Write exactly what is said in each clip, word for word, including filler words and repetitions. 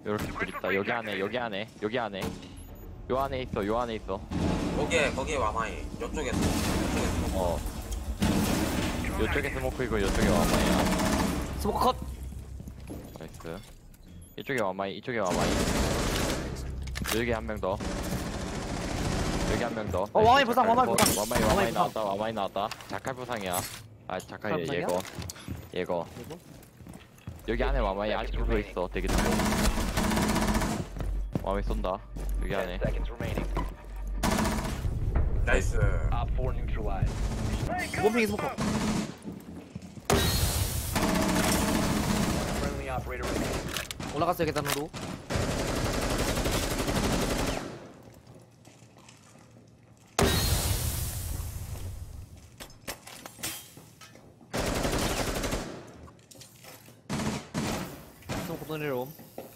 이렇게 길 있다. 여기 안에, 여기 안에, 여기 안에. 요 안에 있어, 요 안에 있어. 거기에 거기에 와마이. 이쪽에 이쪽에 스모크. 어. 요쪽에 스모크이고 요쪽에 와마이야. 스모크 컷! 나이스. 이쪽에 와마이, 이쪽에 와마이. 여기 한 명 더. 여기 한 명 더. 어, 와마이 부상, 와마이 부상. 와마이, 와마이 와마이 부상. 나왔다, 와마이 나왔다. 자칼 부상이야. 아, 자칼 자칼 부상이야? 얘거. 얘거. 이거? 여기 안에 와마이 아직도 서 있어. 되게 잘. 와마이 쏜다. 여기 ten 안에. seconds remaining. 나이스. Op four neutralized. 원핑이 스모크. Friendly operator remaining. 올라갔어요, 계단으로. 스모크 또 내려옴.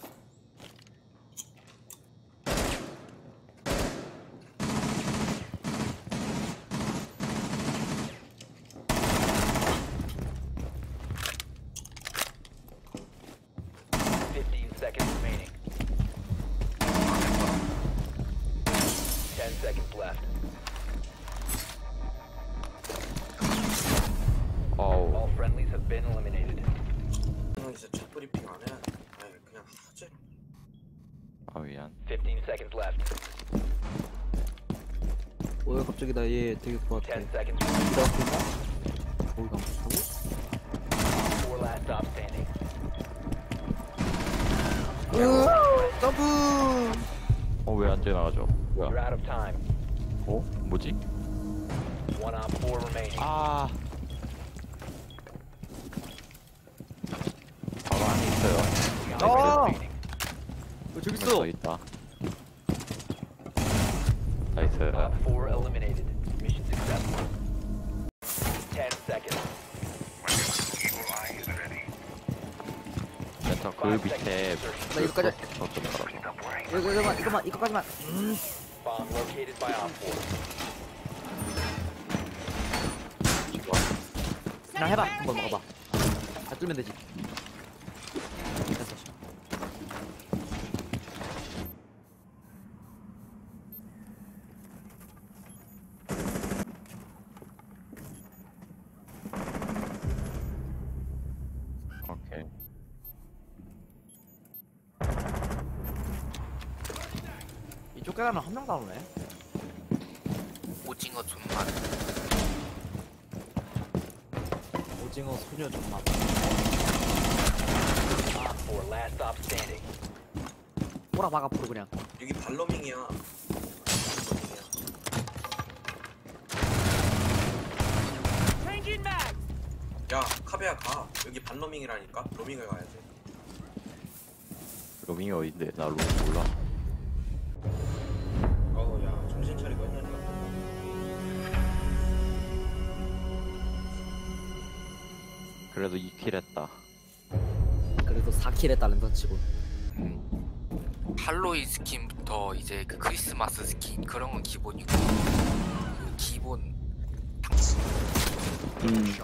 fifteen seconds remaining. ten seconds left. 어우. All friendlies have been eliminated. 형 이제 첫 브리핑 안 해. 아니 그냥 하지. 아, 미안. fifteen seconds left. 왜 갑자기 나 얘 되게 그거 같아. ten seconds remaining. 이렇게 거기 감싸고? Four last stop standing. 점프! 어, 왜 안 지나가죠? You're 뭐야? out of time. 어? 뭐지? One op four remaining. 아. 바로 안에 있어요. 아! Remaining. 어, 저기 더 있어! 있다. 나이스. Op four eliminated. Mission successful. ten seconds. 센터 그 밑에 나 이거까지. 저좀 걸어줘. 이거, 이거만, 이거만, 이거까지만. 음. Bomb located by op four. 그냥 해봐. 한번 먹어봐. 다 뚫면 되지. 됐어. 오케이. 이쪽 계단은 한 명도 안 오네. 오징어 존맛. 오징어 소녀 정말. Op four last stop standing. 꼬라 박아 프로 그냥. 여기 발로밍이야. 발로밍이야. 야 카베야 가. 여기 반로밍이라니까. 로밍을 가야지. 로밍이 어딘데? 나 로밍 몰라. 어우 야 정신 차리고 했냐니까. 그래도 이 킬 했다. 그래도 사 킬 했다 랜선 치고. 음. 할로윈 스킨부터 이제 그 크리스마스 스킨 그런 건 기본이고 그 기본 음.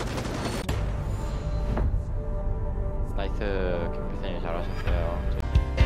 나이스. 김피디님 잘하셨어요.